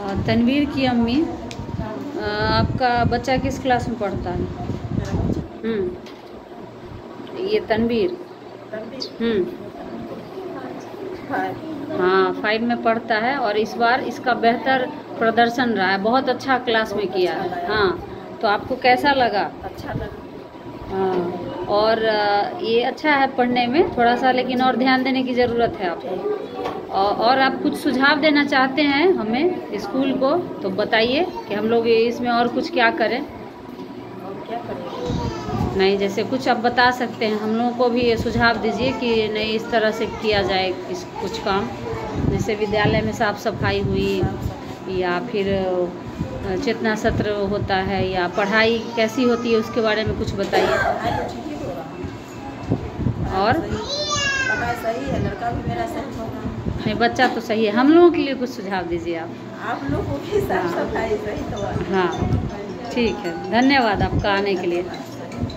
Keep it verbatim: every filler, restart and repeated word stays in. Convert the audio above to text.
तनवीर की अम्मी, आपका बच्चा किस क्लास में पढ़ता है? हम्म ये तनवीर हम्म हाँ फाइव में पढ़ता है और इस बार इसका बेहतर प्रदर्शन रहा है, बहुत अच्छा क्लास में किया है। हाँ, तो आपको कैसा लगा? अच्छा लगा। हाँ, और ये अच्छा है पढ़ने में थोड़ा सा, लेकिन और ध्यान देने की ज़रूरत है आपको। और आप कुछ सुझाव देना चाहते हैं हमें स्कूल को तो बताइए कि हम लोग इसमें और कुछ क्या करें? और क्या करें? नहीं, जैसे कुछ आप बता सकते हैं, हम लोगों को भी ये सुझाव दीजिए कि नहीं इस तरह से किया जाए इस कुछ काम, जैसे विद्यालय में साफ सफाई हुई या फिर चेतना सत्र होता है या पढ़ाई कैसी होती है उसके बारे में कुछ बताइए। और सही है, लड़का भी मेरा सही होगा। नहीं, बच्चा तो सही है, हम लोगों के लिए कुछ सुझाव दीजिए आप। आप लोगों की साफ सफाई सही तो। हाँ ठीक है, धन्यवाद आपका आने के लिए।